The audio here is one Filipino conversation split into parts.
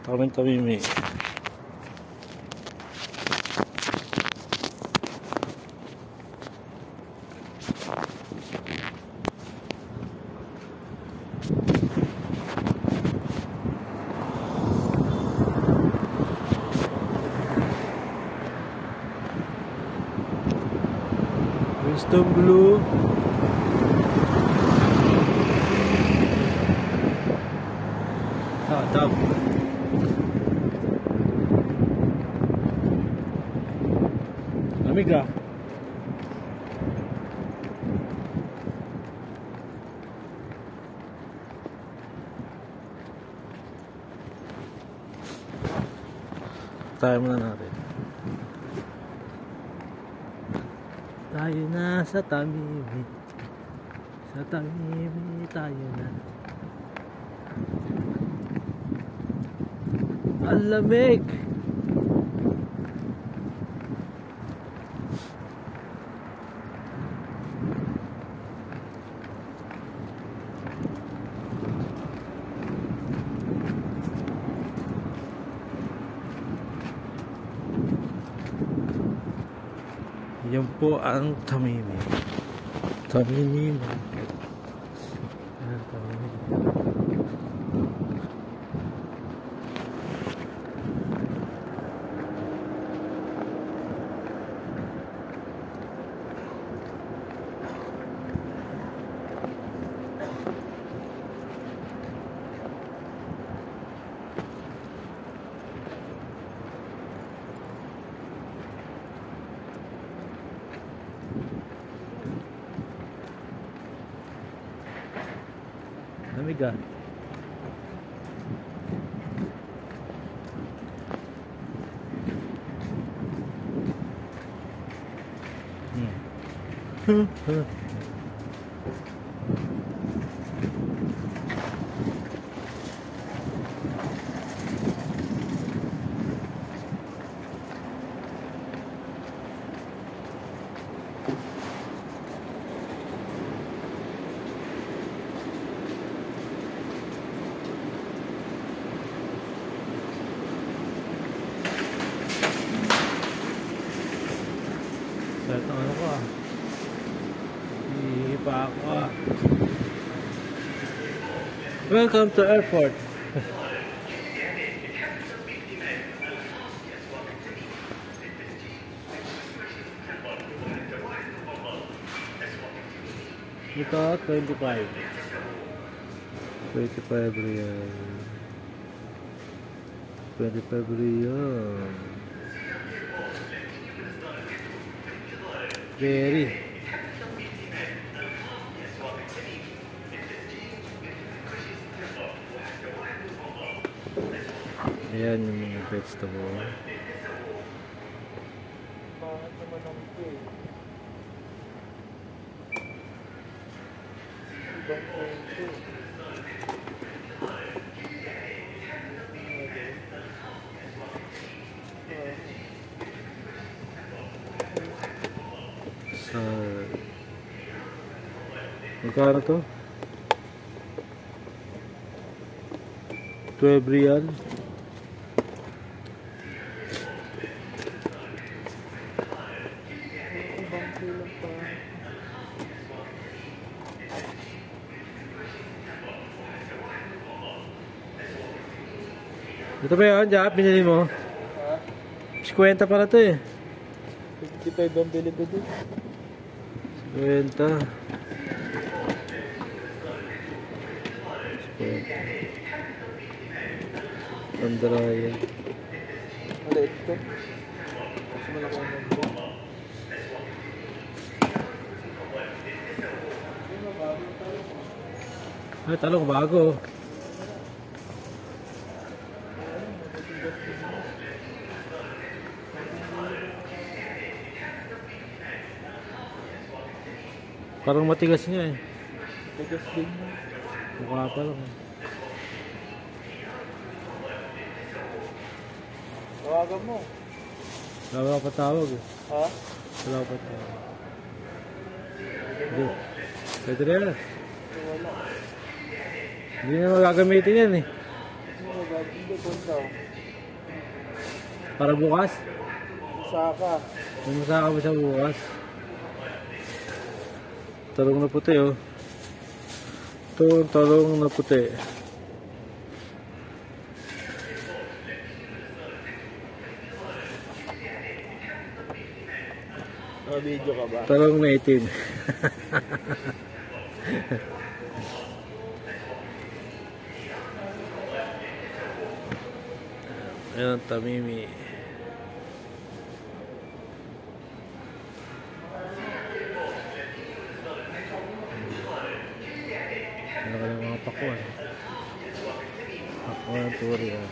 Tamimi. Winston Blue. Dab. Lamig ah. Tayo muna natin. Tayo na sa Tamimi. Sa Tamimi tayo na. Ang lamig. Yan po ang Tamimi. Tamimi Market. Ayan, Tamimi. Lamig ah. Ito ano ko ah. Hihipa ako ah. Welcome to airport. Ito 25. 25 real. 25 real. Very. Ayan yung mga vegetable. Bakit naman ang ito eh? Ibang kwento. Magkano to? 12 real. Ito ba yun, Jap? Pinili mo? Ha? 50 pala to eh. 55 ang bili ko dito. 50. Pandaraya. Maliit ko. Kasi malaki ang nandun. Ay, talong bago. Parang matigas niya eh. Matigas din. Mukha pa lang. Tawagan mo. Wala pa tawag eh. Ha? Wala pa tawag. Hindi. Pwede rin. Wala. Hindi na magagamitin yan eh. Hindi na magagamitin. Hindi punta. Para bukas? Saka. May masaka ba siya bukas? Talong na puti oh. Ito talong na puti. Video ka ba? Talong na itim. Ayan, tamimi. Ano ka ng mga pakuan? Pakuan, turian.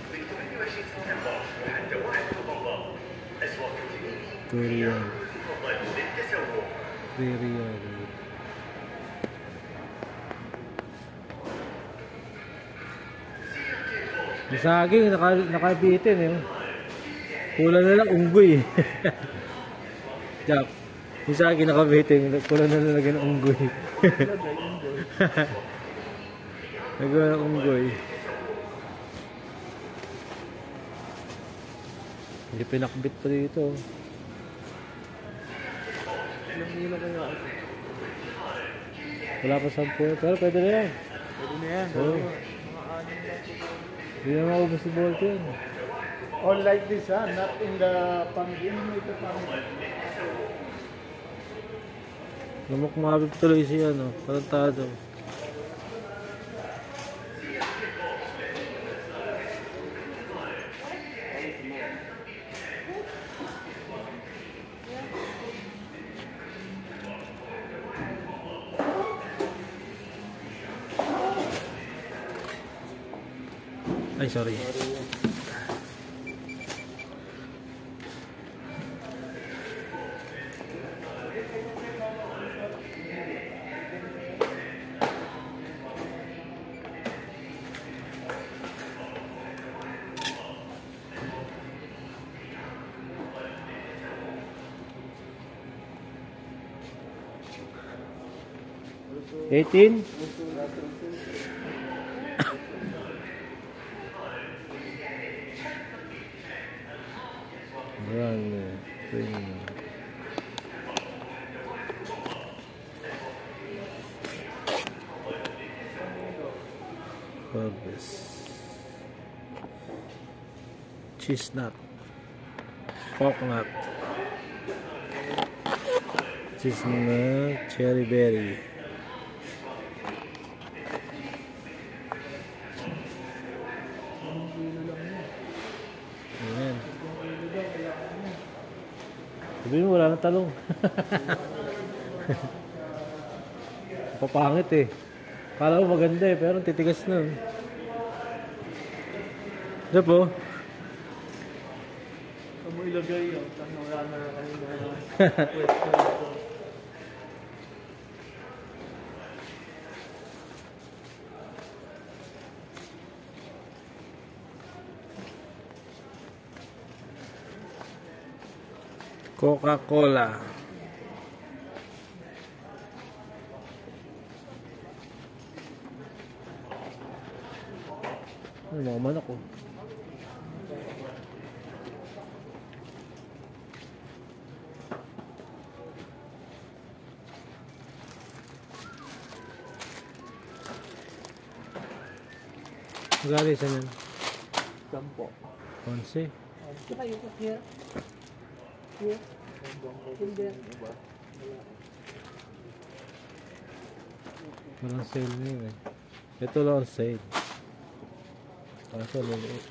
Turian. Turian. Yung saging, nakabitin eh. Kulang na lang unggoy. Jack, yung saging nakabitin, kulang na lang ng unggoy. Nagawa ng unggoy. Hindi pinakbit pa dito. Ilang nila kaya? Wala pa 10 pero pwede na yan. Pwede na yan. Oo. Mga 6 lang. Hindi na maubos si Bolt yun. All like this, ha? Not in the ito Namukmabib tuloy siya, no? Tarantado. Ay, sorry. $18? Run, harvest. Chestnut. Coconut. Chestnut. Cherry berry. Ayan. Sabihin mo, wala na talong. Papangit eh. Kala mo maganda eh, pero titigas na. Diyan po. Saan mo ilagay yun? Wala na kanina. Coca-Cola. Ay, mga manok oh. Magkano isa yan? 10. 11. Saka yung here. Here. Here. Walang sale na yun eh. Ito lang ang sale. Kaso laliit.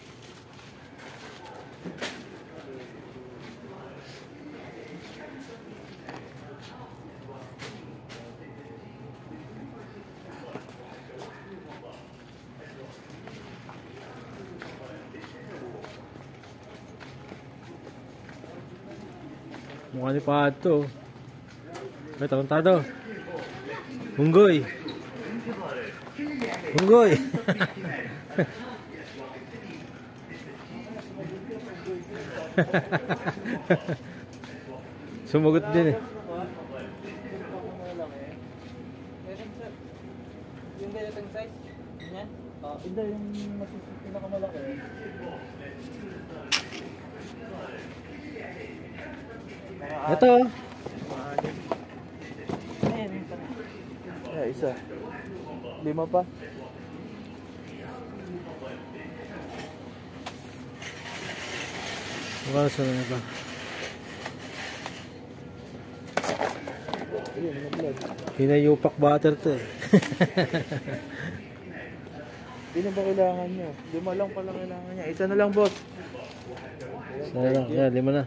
Mukha ni Pato. Ay, tarantado. Unggoy. Unggoy. Sumagot din eh. Yung ganitong size? Yan? Hindi, yung pinakamalaki. Ito. Ayan, isa. 5 pa. Wala sa na ito. Hinayupak butter to eh. Hindi na ba kailangan nyo? 5 lang pala kailangan niya. Isa na lang, boss. Isa na lang. Yan, 5 na.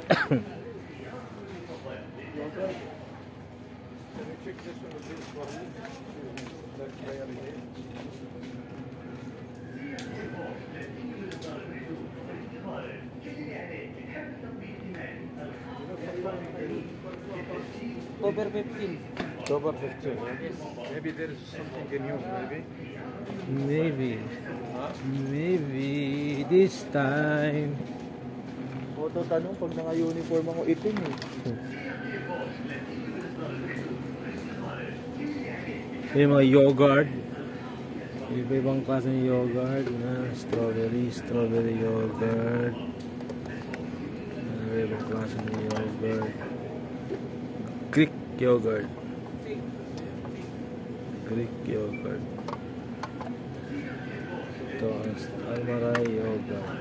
October 15. October 15. Yes. Maybe there is something new, maybe. Maybe this time. Photo tanong pag naka-uniform ako itim eh. Yung mga yogurt. Iba-ibang klase ng yogurt. Strawberry yogurt. Iba-ibang klase ng yogurt. Greek yogurt. Ito, Almaray yogurt.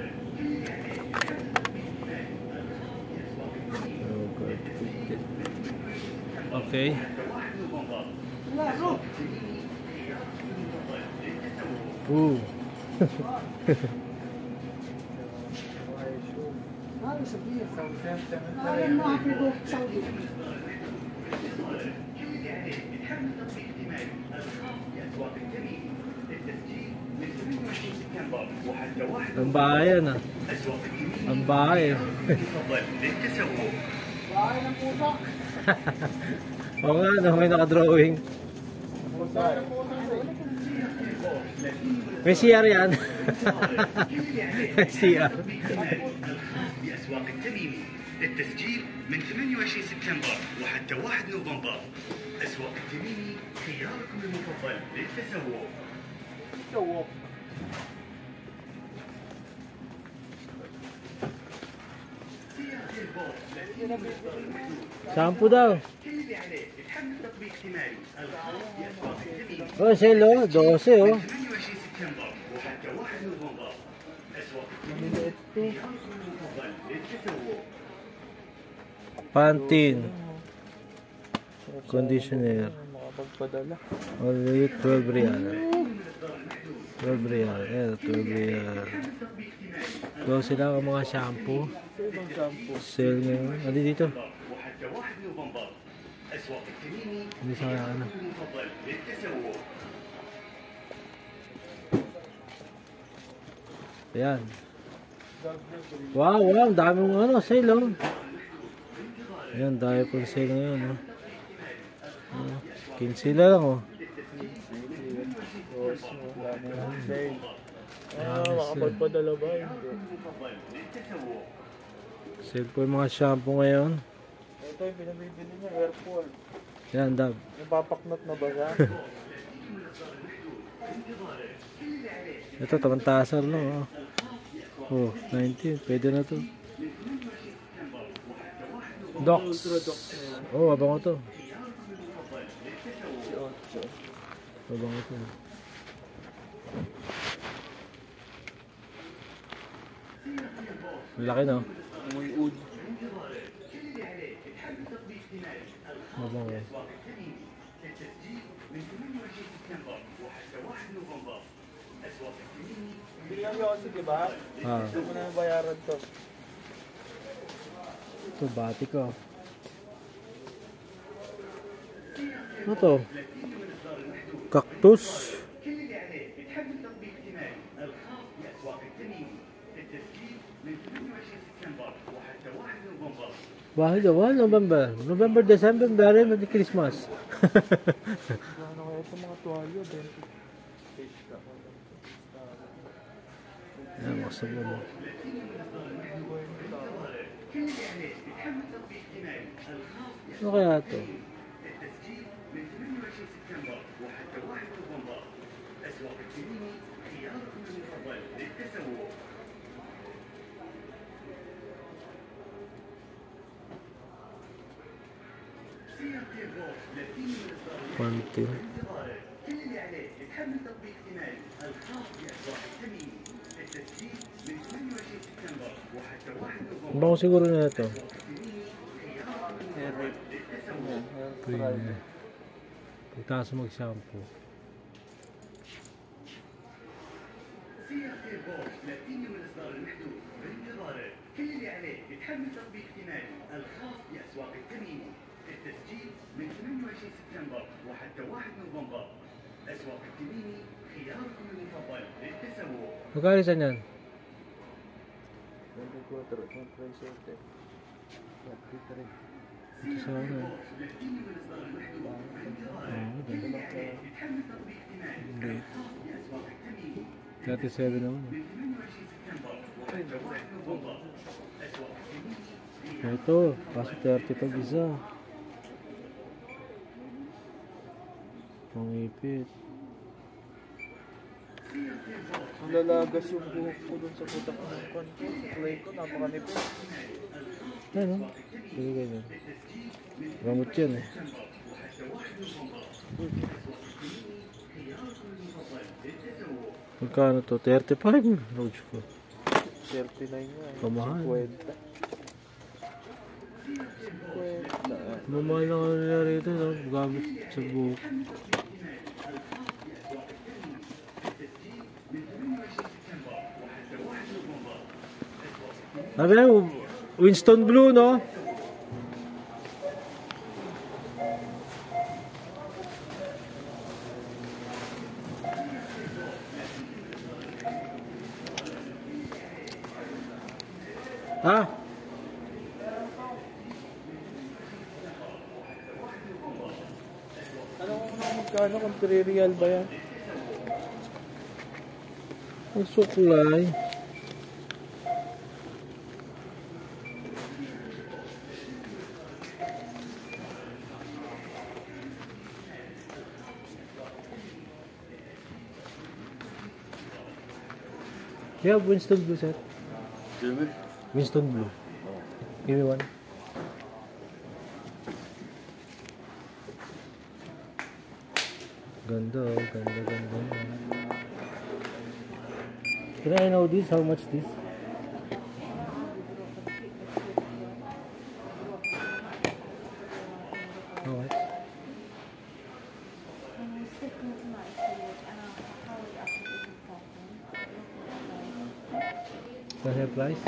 Okay. Ooh. Ang bahay yan ah. Ang bahay. Oo nga, no, may nakadrawing. May CR yan. May CR. بأسواق التميمي للتسجيل من 28 سبتمبر وحتى 1 نوفمبر. أسواق التميمي خياركم المفضل للتسوق. Shampoo daw. Oh, sale oh, 12 oh. Pantene conditioner. Makapagpadala. Only 12 real. 12 real. Yeah, 12 real. 12 lang ang mga shampoo. Sale ngayon. Ano dito? Hindi sa ano. Ayan. Wow, wow. Dami mong ano, sale oh. Ayan, dahil po sale ngayon oh. 15 lang oh. Makapagpadala ba? Hindi. Sale po yung mga shampoo ngayon. Ito yung pinabibili niya, Airpol. Yan, dab. Napapaknot na ba siya? Ito, tamantasar no. Oh, 19. Pwede na to. Docs. Oh, abang ko to. Abang ko to. Laki no. Muy ud. Abang ko. Bilang Yossi, diba? Ah. Hindi mo na bayaran to. Ito, bati ko. Ano to? Cactus. Bakit daw? November. November, December, January, may Christmas. Ano kaya itong mga tuwalyo? Yan, makasabon mo. Ano kaya ito? خياركم المفضل للتسوق. سيارة فولكس بلاتينيوم الإصدار Quanti. بانتظارك. كل اللي عليك تحمل تطبيق ائتماني الخاص بأسواق التميمي. التسجيل من 28 سبتمبر وحتى 1 نوفمبر. Bako siguro na ito. Pwede. Pagtaas mag-shampoo. سيارة فولكس بلاتينيوم الإصدار المحدود بانتظارك. كل اللي عليك تحمل تطبيق ائتماني الخاص بأسواق التميمي. التسجيل من 28 سبتمبر وحتى 1 نوفمبر. أسواق التميمي خياركم المفضل للتسوق. Magkano saan yan? 24, 37. Ito sa ano? بلاتينيوم الإصدار المحدود بانتظارك. Ah, كل اللي عليك تحمل تطبيق ائتماني Hindi. الخاص بأسواق التميمي. 37 naman. من 28 سبتمبر وحتى 1 نوفمبر. أسواق التميمي Ito, kaso 30 pag isa. Pangipit. Ang lalagas yung buhok ko dun sa putak ng kon ko. Sa clay ko, napakanipis. Ano? Sige ganyan. Gamot yan eh. Magkano to? 35? Roach ko. 39 nga. Kamahal. 50. 50. Mamahal na ano nila rito, no? Gamit sa buhok. Sabi na, Winston Blue, no? Ha? Ano kung magkano kung 3 real ba yan? Ang suklay. You have Winston Blue, sir? Winston Blue. Give me one. Ganda, oh. Ganda, ganda. Can I know this? How much this? How much? Can I have price?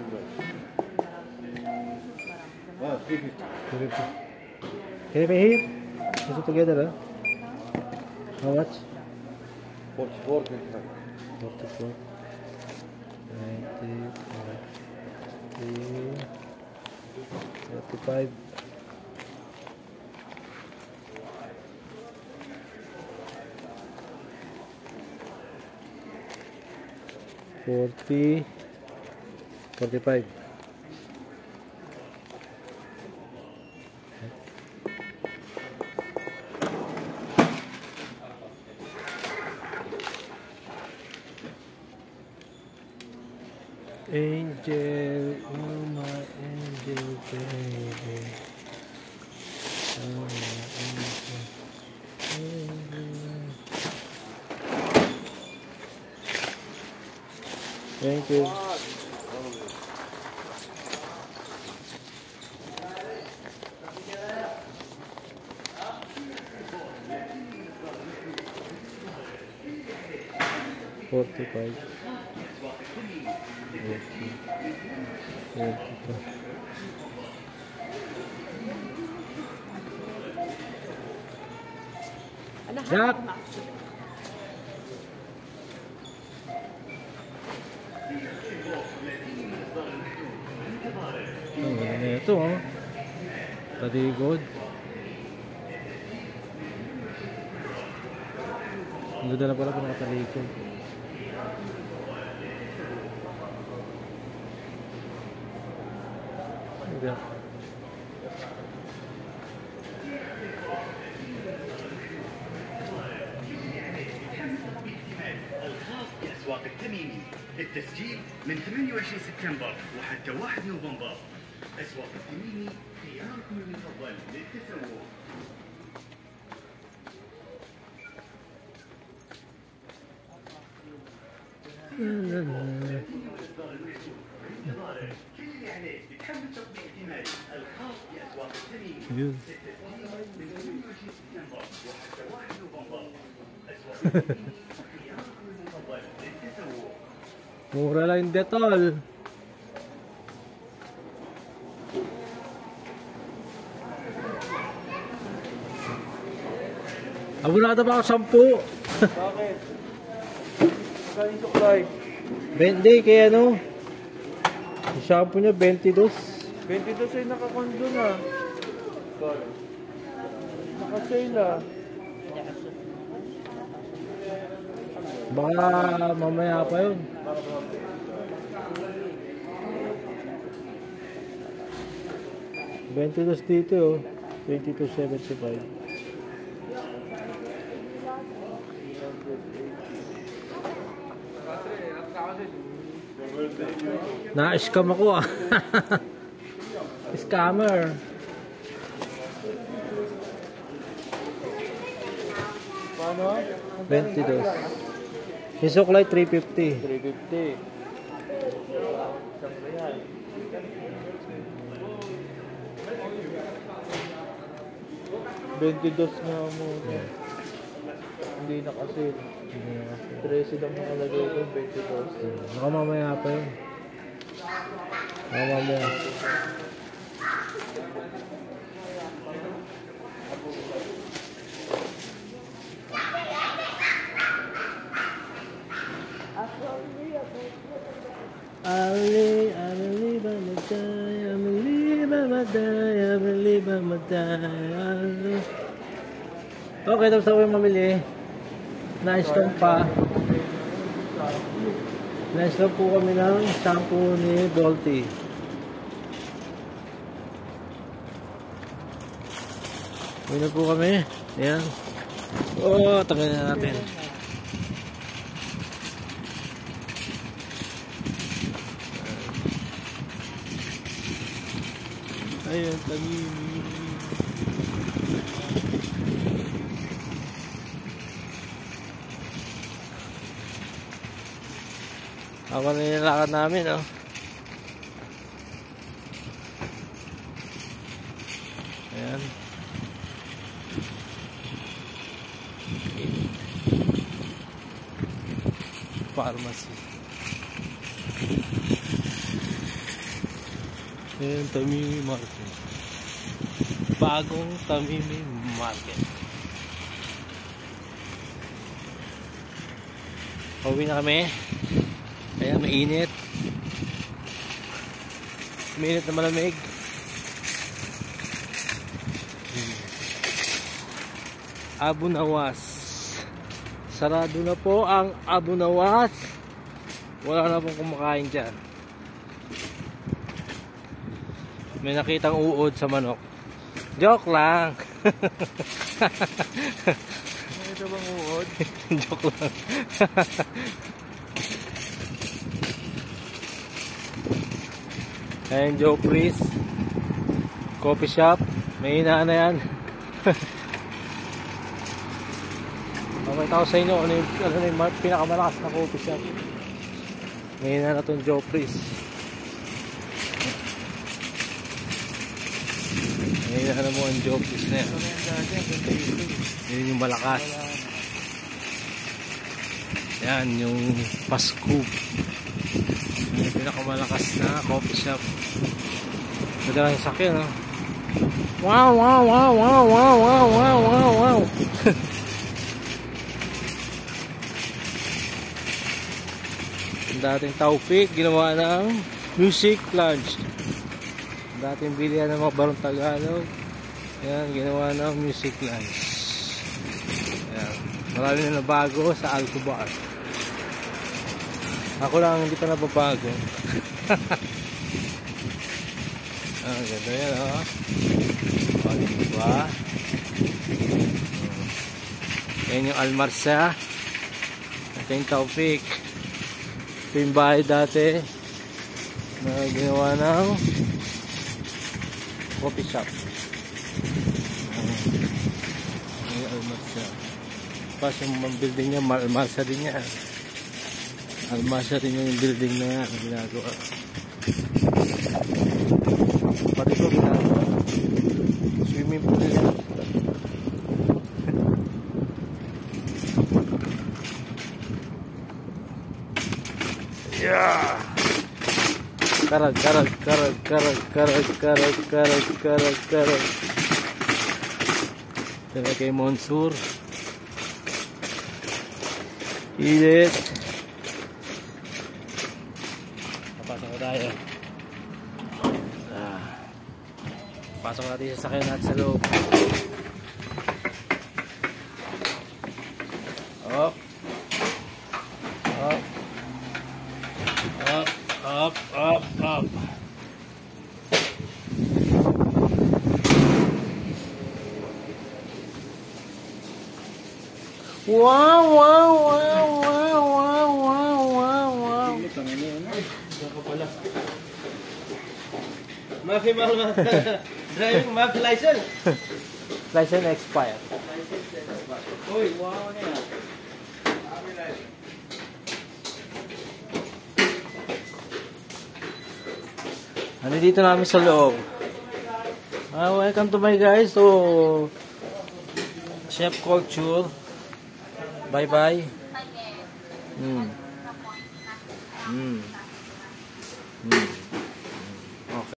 Ah, 350. 250. Can I pay here? Let's go together, huh? How much? 44, 25. 44. 90. 35. $40. 45. Angel, oh my angel baby. Oh my angel. Thank you. $45. Jack! Ito, oh. Tadigod. Ang ganda na pala kung nakatalikod. Yeah. الخاص أسواق التميمي. التسجيل من 28 سبتمبر وحتى 1 نوفمبر. أسواق التميمي خياركم المفضل للتسوق. كل اللي عليك تحمل تطبيق ائتماني الخاص بأسواق التميمي. التسجيل من 28 سبتمبر وحتى 1 نوفمبر. أسواق التميمي خياركم المفضل للتسوق. Mura lang yung Dettol. Abunada ba ako 10? Bakit? Magkano yung supply? 20 kaya ano? Yung shampoo niya 22. 22 ay nakakondo na. Nakasale ah. Baka mamaya pa yun. $22 dito oh. $22.75. Na-scam ako ah. Scammer. Paano? 22. Yung suklay 350. 350. Siyempre yan. $22 nga mo. Hindi na kasi. 13 lang nakalagay ko, 22. Baka mamaya pa yun. Baka mamaya. Okay, tapos ako yung mamili. Na-scam pa. Na-scam po kami ng shampoo ni Dolty. Uwi na po kami. Ayan. Oh, tagal na natin. Ayan, tamimi. Ako na nilakad namin, oh. Ayan. Pharmacy. Ayan, Tamimi Market. Bagong Tamimi Market. Pauwi na kami. Ayan, mainit. Mainit na malamig. Abu Nawas. Sarado na po ang Abu Nawas. Wala na pong kumakain dyan. May nakitang uod sa manok. Joke lang. Ito bang uod? Joke lang. Ayan, Joe Priest Coffee Shop. May hinaan na yan. Pakita ko sa inyo ano yung pinakamalakas na coffee shop. May hinaan na itong Joe Priest. May hinaan na mo ang Joe Priest na yan. Yun yung malakas. Yan yung Pascoop. Yung pinakamalakas na coffee shop. Madalang yung sakyan, no? Wow, wow, wow, wow, wow, wow, wow, wow, wow. Ang dating Taufik, ginawa ng music lounge. Ang dating bilihan ng mga Barong Tagalog. Yan, ginawa ng music lounge. Yan. Marami na nabago sa Alcobar. Ako lang hindi pa nababago. Ah, ganda yan, oh. O, diba? Yan yung Almarsa. Ito yung Taufik. Ito yung bahay dati na ginawa ng coffee shop. May almasya. Pas yung building niya, almasya din niya. Almasya rin yung building na yan ang ginagawa. Pati ko ginagawa. Swimming pool nila. Yeah! Karag. Tara kay Monsur. Init. Papasok na tayo. Pasok natin sa sakyan natin sa loob. Up. Wow. Mafi mahal driving mafi license. License expired. Uy, wow na yan. Nandito namin sa loob. Welcome to my guys. So, Chef Culture. Bye-bye.